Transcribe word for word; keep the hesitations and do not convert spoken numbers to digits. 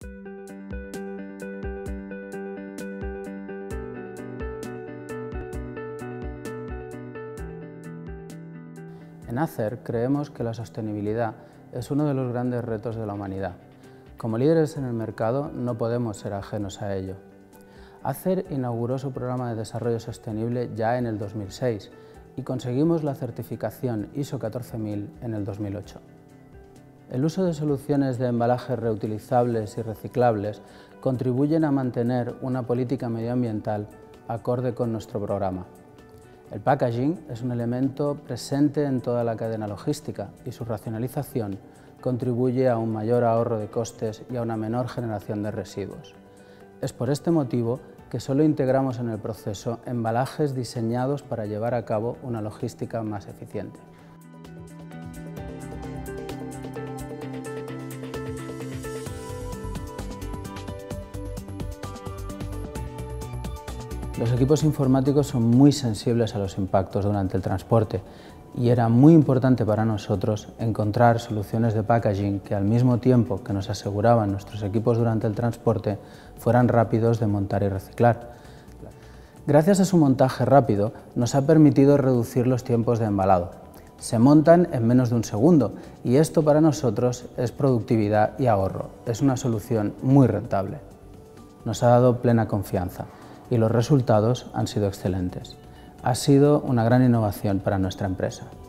En Acer creemos que la sostenibilidad es uno de los grandes retos de la humanidad. Como líderes en el mercado no podemos ser ajenos a ello. Acer inauguró su programa de desarrollo sostenible ya en el dos mil seis y conseguimos la certificación I S O catorce mil en el dos mil ocho. El uso de soluciones de embalajes reutilizables y reciclables contribuyen a mantener una política medioambiental acorde con nuestro programa. El packaging es un elemento presente en toda la cadena logística y su racionalización contribuye a un mayor ahorro de costes y a una menor generación de residuos. Es por este motivo que solo integramos en el proceso embalajes diseñados para llevar a cabo una logística más eficiente. Los equipos informáticos son muy sensibles a los impactos durante el transporte y era muy importante para nosotros encontrar soluciones de packaging que al mismo tiempo que nos aseguraban nuestros equipos durante el transporte fueran rápidos de montar y reciclar. Gracias a su montaje rápido nos ha permitido reducir los tiempos de embalado. Se montan en menos de un segundo y esto para nosotros es productividad y ahorro. Es una solución muy rentable. Nos ha dado plena confianza y los resultados han sido excelentes. Ha sido una gran innovación para nuestra empresa.